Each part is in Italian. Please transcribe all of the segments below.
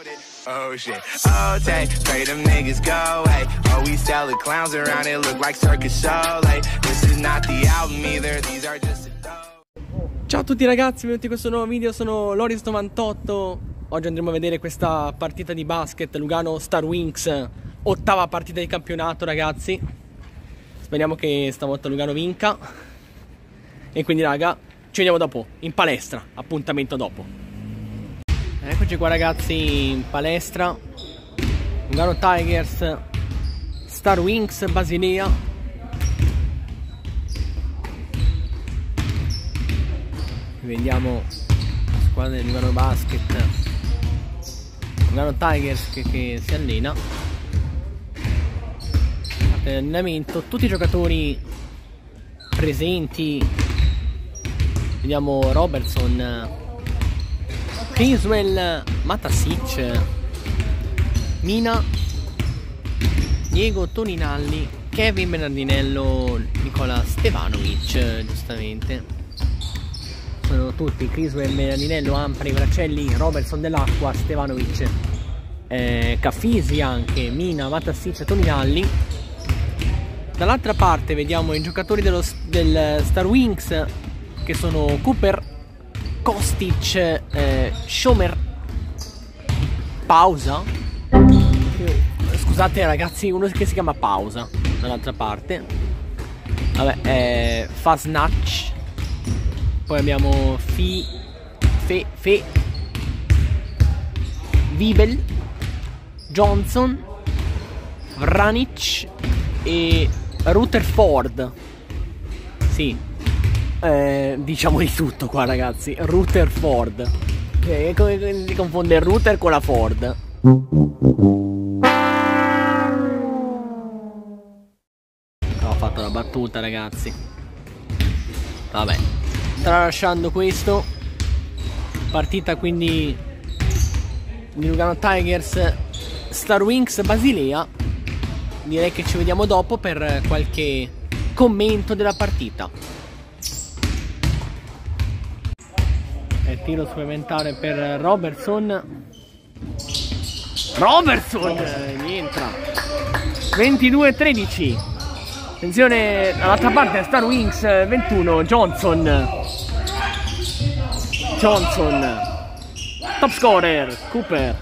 Oh shit, oh take, pray them niggas go, hey. Oh we sell the clowns around it, look like circus show, like this is not the album either, these are just a dope. Ciao a tutti ragazzi, benvenuti in questo nuovo video, sono Loris98. Oggi andremo a vedere questa partita di basket Lugano Star Wings, ottava partita di campionato ragazzi. Speriamo che stavolta Lugano vinca. E quindi raga, ci vediamo dopo, in palestra, appuntamento dopo. Eccoci qua ragazzi in palestra. Lugano Tigers Star Wings Basilea. Vediamo la squadra del Lugano Basket, Lugano Tigers che si allena. Allenamento, tutti i giocatori presenti. Vediamo Robertson, Criswell, Matasic, Mina, Diego Toninalli, Kevin Bernardinello, Nicola Stevanovic, giustamente. Sono tutti Criswell, Bernardinello, Ampri, Bracelli, Robertson dell'Acqua, Stevanovic, Caffisi anche, Mina, Matasic, Toninalli. Dall'altra parte vediamo i giocatori del Star Wings che sono Cooper, Kostic, Schomer, Pausa. Scusate ragazzi, uno che si chiama Pausa dall'altra parte. Vabbè, Fasnach. Poi abbiamo Vibel, Johnson, Vranic e Rutherford. Sì, diciamo di tutto qua ragazzi. Rutherford, come si confonde il router con la Ford. Ho fatto la battuta ragazzi. Vabbè, tralasciando questo, partita quindi di Lugano Tigers Star Wings Basilea. Direi che ci vediamo dopo per qualche commento della partita. Tiro supplementare per Robertson. Rientra. 22-13. Attenzione, dall'altra parte Star Wings 21. Johnson. Top scorer Cooper.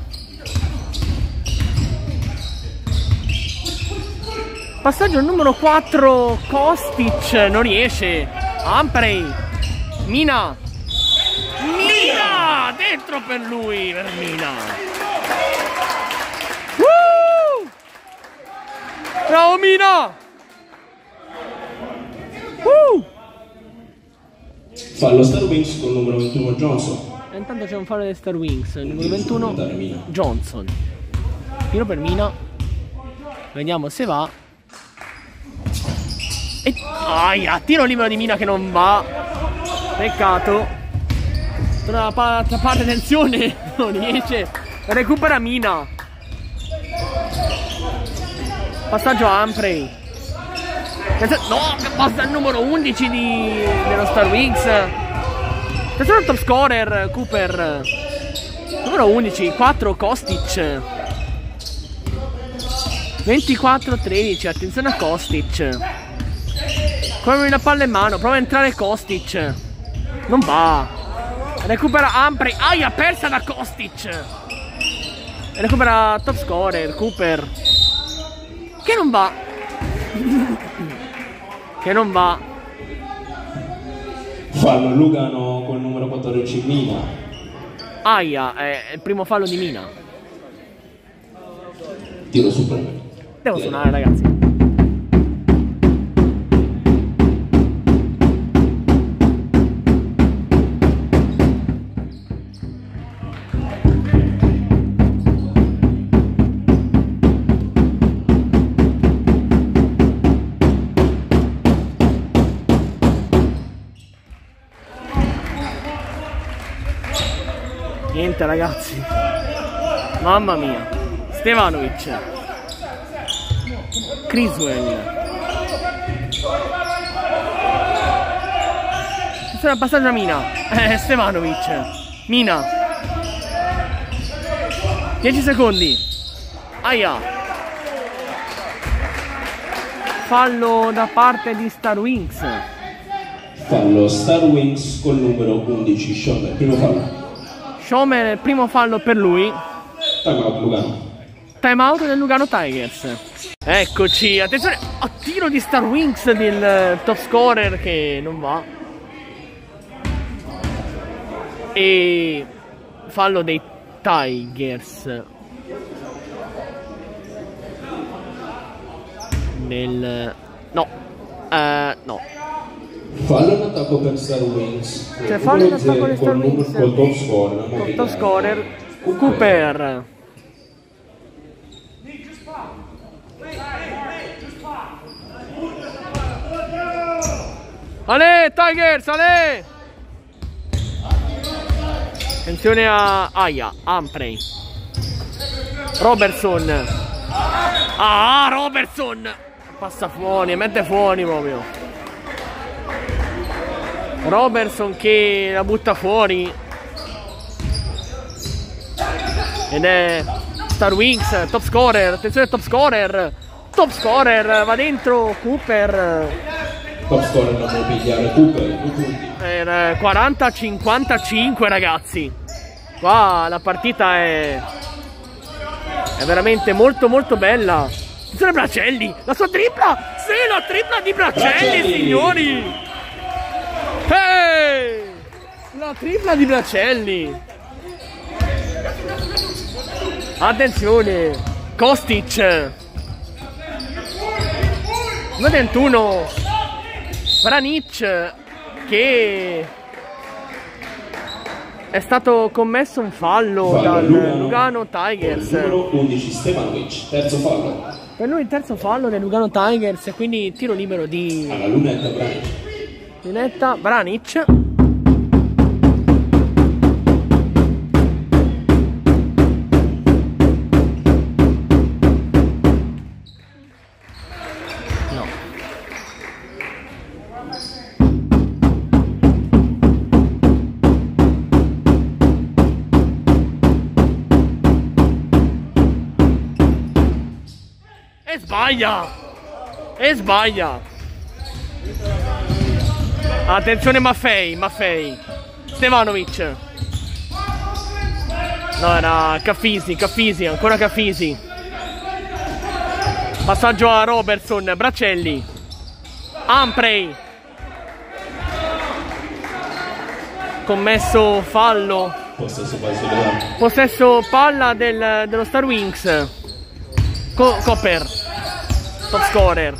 Passaggio numero 4. Kostic non riesce. Ampri. Mina, dentro per lui, per Mina. Bravo Mina. Fallo Star Wings con il numero 21 Johnson. E intanto c'è un fallo del Star Wings, il numero 21 Johnson. Tiro per Mina. Vediamo se va. E tiro libero di Mina che non va. Peccato. Dalla parte tensione, non riesce. Recupera Mina. Passaggio a Ampri. No, passa il numero 11 dello Star Wings. Attenzione al top scorer Cooper. Numero 11, 4 Kostic. 24-13, attenzione a Kostic. Come una palla in mano, prova a entrare Kostic. Non va. Recupera Ampri. Persa da Kostic. Recupera top scorer Cooper. Che non va. Fallo Lugano col numero 14 Mina. È il primo fallo di Mina. Tiro supplementare. Devo suonare ragazzi. Niente ragazzi, mamma mia. Stevanovic, Criswell, attenzione al passaggio a Mina. Stevanovic, Mina, 10 secondi. Aia. Fallo da parte di Star Wings. Fallo Star Wings col numero 11, Schomer, primo fallo. Schomer, primo fallo per lui. Time out Lugano. Time out del Lugano Tigers. Eccoci, attenzione a tiro di Star Wings del top scorer che non va. E fallo dei Tigers nel... no, no. Fallo in attacco per Star Wings. Cioè fallo in attacco per Star Wings col top scorer. Col top scorer Cooper. Ale Tigers, ale! Attenzione a Aia, Humphrey. Robertson. Ah, Robertson! Passa fuori, mette fuori proprio. Robertson che la butta fuori. Ed è Star Wings, top scorer. Attenzione top scorer. Top scorer, va dentro Cooper. Top scorer non può pigliare Cooper. Per 40-55 ragazzi. Qua la partita è veramente molto molto bella. Attenzione Bracelli, la sua tripla. Sì, la tripla di Bracelli, signori. Hey! La tripla di Bracelli. Attenzione Kostic. 21 Vranic, che è stato commesso un fallo dal Lugano Tigers. Numero 11 Stevanovic, terzo fallo. Per lui il terzo fallo del Lugano Tigers e quindi tiro libero di alla lunetta Vranic. lunetta Vranic. E sbaglia. Attenzione Maffei. Stevanovic. No, era Caffisi, ancora Caffisi. Passaggio a Robertson, Bracelli. Humphrey. Commesso fallo. Possesso palla dello Star Wings. Cooper. Top scorer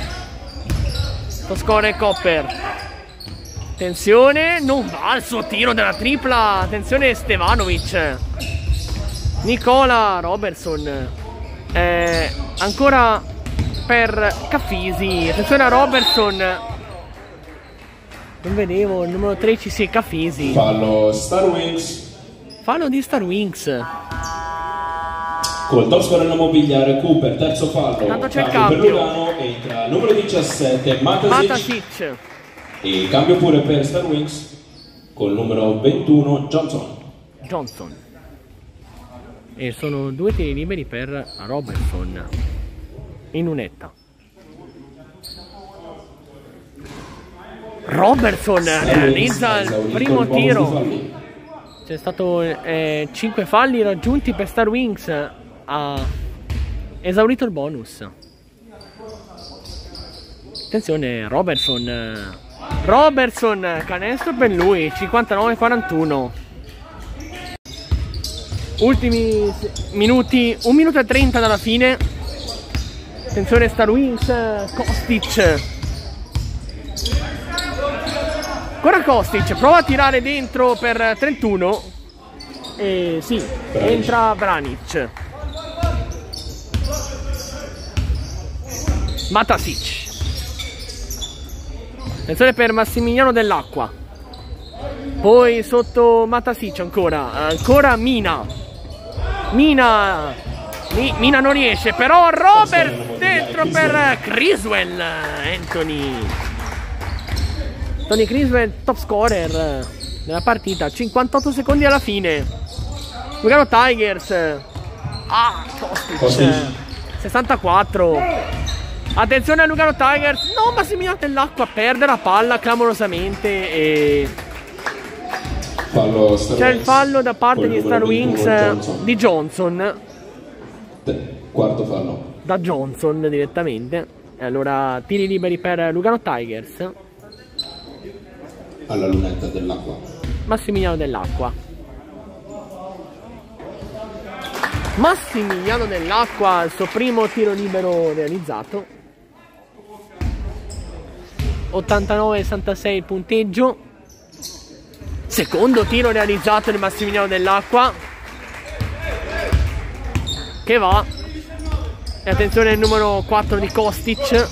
Cooper. Attenzione, non va il suo tiro della tripla. Attenzione Stevanovic. Nicola Robertson. Ancora per Caffisi. Attenzione a Robertson. Non vedevo il numero 13, sì, Caffisi. Fallo Star Wings. Fallo di Star Wings. Col top scorer non mobiliare Cooper, terzo fallo. Tanto c'è il cambio cambio. per Lugano, entra numero 17 Matasic. E cambio pure per Star Wings col numero 21 Johnson. E sono due tiri liberi per Robertson in lunetta. Robertson realizza il primo tiro. C'è stato 5 falli raggiunti per Star Wings. Ha esaurito il bonus. Attenzione Robertson, canestro per lui. 59-41. Ultimi minuti, 1 minuto e 30 dalla fine. Attenzione Star Wings, Kostic. Ancora Kostic, prova a tirare dentro per 31. E sì, entra Vranic. Matasic. Attenzione per Massimiliano Dell'Acqua. Poi sotto Matasic ancora Mina. Mina non riesce, però Robert dentro per Criswell. Tony Criswell, top scorer della partita. 58 secondi alla fine. Lugano Tigers Ah, Kostic. 64. Attenzione a Lugano Tigers. No, Massimiliano Dell'Acqua perde la palla clamorosamente e c'è il fallo da parte di Star Wings di Johnson. Quarto fallo. Da Johnson direttamente. E allora tiri liberi per Lugano Tigers. Alla lunetta dell'Acqua. Massimiliano Dell'Acqua. Massimiliano Dell'Acqua, il suo primo tiro libero realizzato. 89-66 il punteggio. Secondo tiro realizzato di Massimiliano Dell'Acqua, che va. E attenzione al numero 4 di Kostic.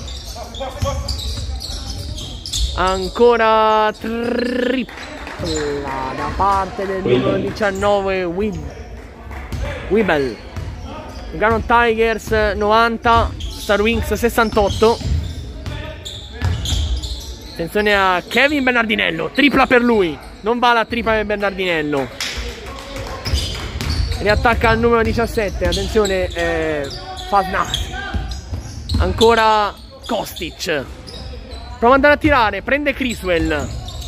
Ancora tripla da parte del numero 19 Wibel. Lugano Tigers 90, Star Wings 68. Attenzione a Kevin Bernardinello, tripla per lui. Non va la tripla per Bernardinello. Riattacca al numero 17. Attenzione, Fasnacht. Ancora Kostic. Prova ad andare a tirare, prende Criswell.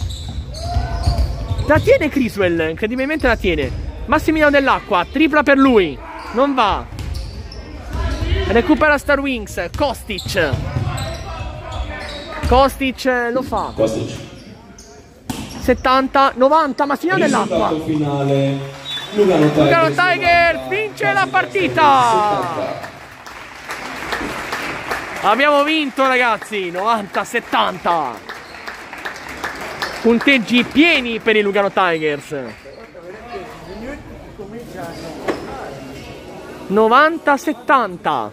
La tiene Criswell, incredibilmente la tiene. Massimiliano Dell'Acqua, tripla per lui. Non va. Recupera Star Wings, Kostic. Kostic lo fa. Kostic. 70, 90, Massimiliano Dell'Acqua. Risultato finale. Lugano Tigers vince la partita. Abbiamo vinto, ragazzi. 90-70. Punteggi pieni per i Lugano Tigers. 90-70.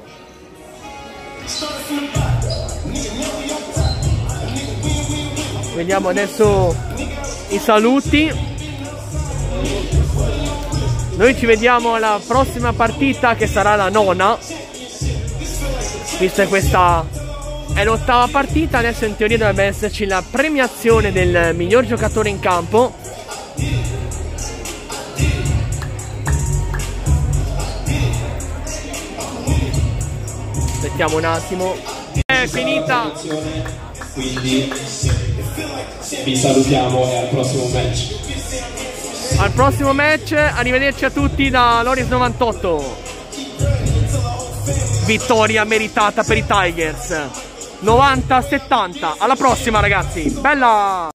Vediamo adesso i saluti. Noi ci vediamo alla prossima partita, che sarà la 9ª, visto che questa è l'8ª partita. Adesso in teoria dovrebbe esserci la premiazione del miglior giocatore in campo. Aspettiamo un attimo. È finita. Quindi vi salutiamo e al prossimo match. Al prossimo match, arrivederci a tutti da Loris 98. Vittoria meritata per i Tigers. 90-70. Alla prossima, ragazzi. Bella!